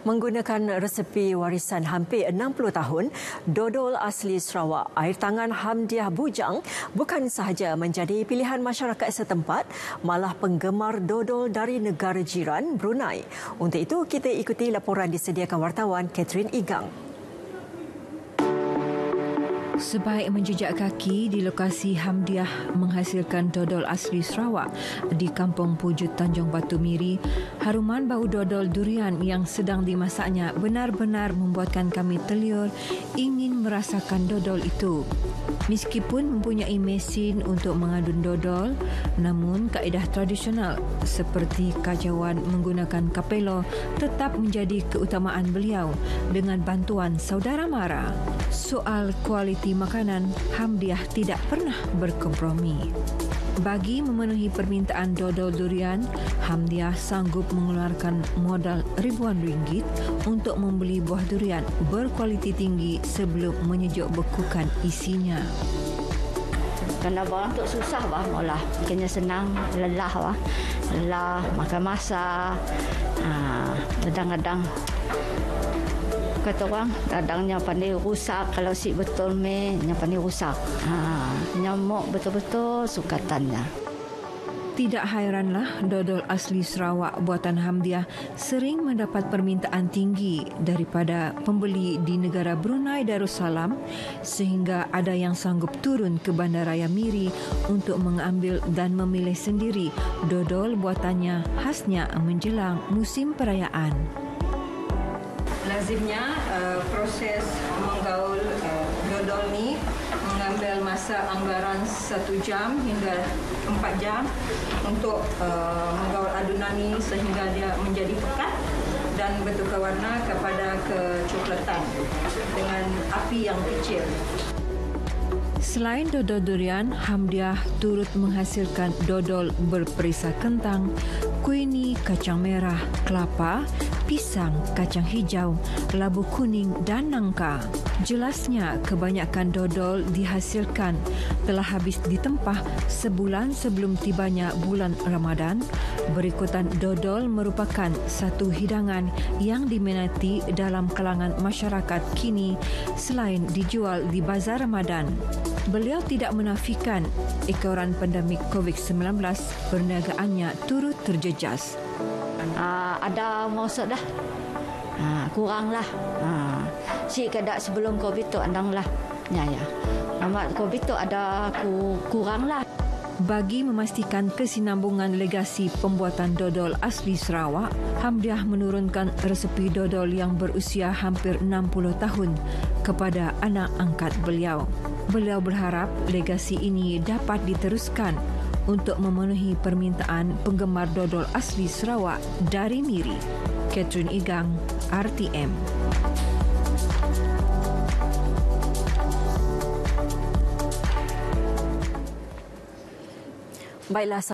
Menggunakan resepi warisan hampir 60 tahun, dodol asli Sarawak air tangan Hamdiah Bujang bukan sahaja menjadi pilihan masyarakat setempat, malah penggemar dodol dari negara jiran Brunei. Untuk itu, kita ikuti laporan disediakan wartawan Catherine Igang. Sebaik menjejak kaki di lokasi Hamdiah menghasilkan dodol asli Sarawak di Kampung Pujut Tanjung Batu Miri, haruman bau dodol durian yang sedang dimasaknya benar-benar membuatkan kami terliur ingin merasakan dodol itu. Meskipun mempunyai mesin untuk mengadun dodol, namun kaedah tradisional seperti kacauan menggunakan kapelo tetap menjadi keutamaan beliau dengan bantuan saudara mara. Soal kualiti makanan, Hamdiah tidak pernah berkompromi. Bagi memenuhi permintaan dodol durian, Hamdiah sanggup mengeluarkan modal ribuan ringgit untuk membeli buah durian berkualiti tinggi sebelum menyejuk bekukan isinya. Kerana barang tu susah bah olah. Kena senang, lelah bah. Lelah, makan masak. Kadang-kadang kata orang, kadangnya pandai rusak. Kalau si betul nya pandai rusak. Nyamuk betul-betul sukatannya. Tidak hairanlah dodol asli Sarawak buatan Hamdiah sering mendapat permintaan tinggi daripada pembeli di negara Brunei Darussalam sehingga ada yang sanggup turun ke Bandaraya Miri untuk mengambil dan memilih sendiri dodol buatannya khasnya menjelang musim perayaan. Lazimnya proses menggaul dodol ni mengambil masa anggaran 1 jam hingga 4 jam untuk menggaul adunan ni sehingga dia menjadi pekat dan bertukar warna kepada kecoklatan dengan api yang kecil. Selain dodol durian, Hamdiah turut menghasilkan dodol berperisa kentang, kuini kacang merah, kelapa, pisang, kacang hijau, labu kuning dan nangka. Jelasnya kebanyakan dodol dihasilkan telah habis ditempah sebulan sebelum tibanya bulan Ramadan. Berikutan dodol merupakan satu hidangan yang diminati dalam kalangan masyarakat kini selain dijual di bazar Ramadan. Beliau tidak menafikan ekoran pandemik COVID-19 perniagaannya turut terjejas. Ada maksud dah. Kuranglah. Si kedak sebelum COVID tu andanglah. Ya. Amat COVID tu ada kuranglah. Bagi memastikan kesinambungan legasi pembuatan dodol asli Sarawak, Hamdiah menurunkan resepi dodol yang berusia hampir 60 tahun kepada anak angkat beliau. Beliau berharap legasi ini dapat diteruskan untuk memenuhi permintaan penggemar dodol asli Sarawak dari Miri. Catherine Igang, RTM. Baiklah.